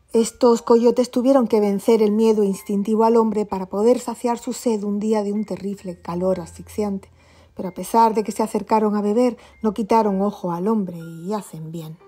Estos coyotes tuvieron que vencer el miedo instintivo al hombre para poder saciar su sed un día de un terrible calor asfixiante. Pero a pesar de que se acercaron a beber, no quitaron ojo al hombre y hacen bien.